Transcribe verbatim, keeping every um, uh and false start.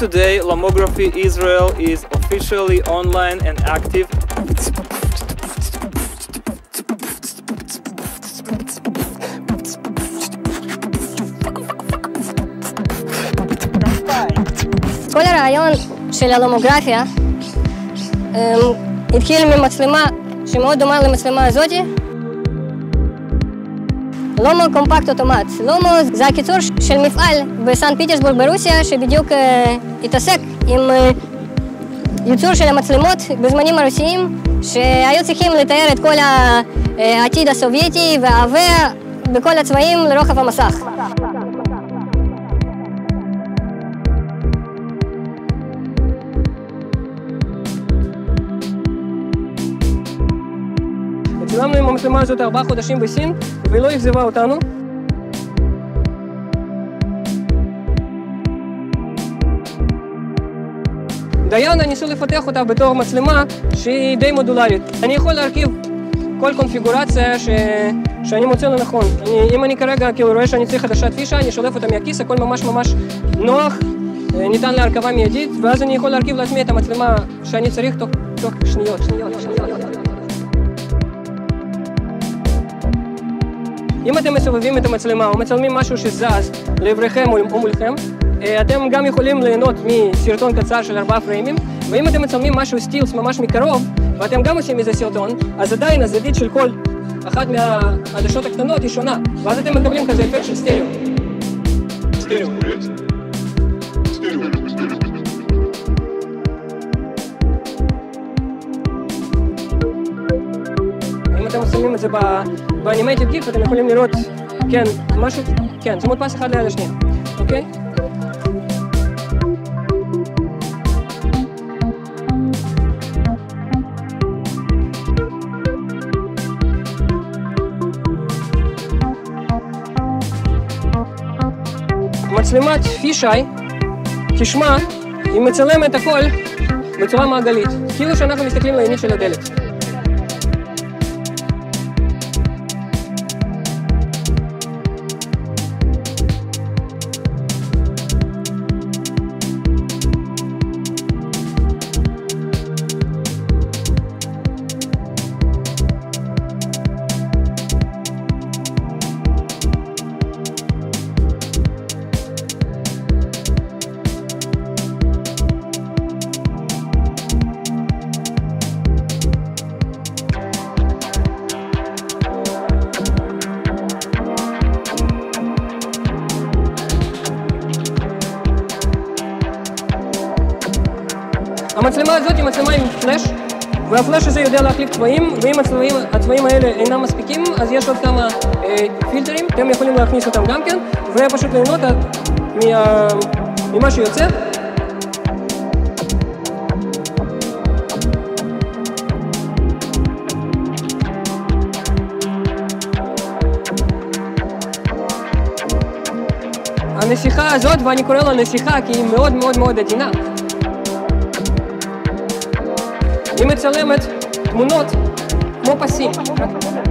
today, Lomography Israel is officially online and active. כל הרעיון של הלומוגרפיה התחיל ממצלמה שמאוד דומה למצלמה הזאת. לומו קומפקט אוטומט. לומו זה הקיצור של מפעל בסן פטרסבורג ברוסיה שבדיוק התעסק עם ייצור של המצלמות בזמנים הרוסיים שהיו צריכים לתאר את כל העתיד הסובייטי והעבר בכל הצבעים לרוחב המסך. צילמנו עם המצלמה הזאת ארבעה חודשים בסין והיא לא אכזבה אותנו. דיינה ניסו לפתח אותה בתור מצלמה שהיא די מודולרית. אני יכול להרכיב כל קונפיגורציה ש... שאני מוצא לנכון. אני, אם אני כרגע כאילו רואה שאני צריך חדשת פישה, אני שולף אותה מהכיס, הכל ממש ממש נוח, ניתן להרכבה מיידית, ואז אני יכול להרכיב לעצמי את המצלמה שאני צריך תוך, תוך שניות, שניות, שניות. אם אתם מסובבים את המצלמה או מצלמים משהו שזז לעברכם או מולכם, אתם גם יכולים ליהנות מסרטון קצר של ארבעה פריימים, ואם אתם מצלמים משהו סטילס ממש מקרוב, ואתם גם עושים מזה סרטון, אז עדיין הזווית של כל אחת מהעדשות הקטנות היא שונה, ואז אתם מקבלים כזה אפקט של סטריאו. סטריאו. אם אתם שמים את זה באנימייטד גיף, אתם יכולים לראות, כן, משהו, כן, זה מודפס אחד ליד השנייה, אוקיי? מצלמת פישאי, תשמע, היא מצלמת הכל בצורה מעגלית, כאילו שאנחנו מסתכלים לימין של הדלת. המצלמה הזאת היא מצלמה עם פלאש, והפלאש הזה יודע להחליף צבעים, ואם הצבעים, הצבעים האלה אינם מספיקים, אז יש עוד כמה אה, פילטרים, אתם יכולים להכניס אותם גם כן, ופשוט ליהנות מה, ממה שיוצא. הנסיכה הזאת, ואני קורא לה נסיכה כי היא מאוד מאוד מאוד עדינה. היא מצלמת תמונות כמו פסים.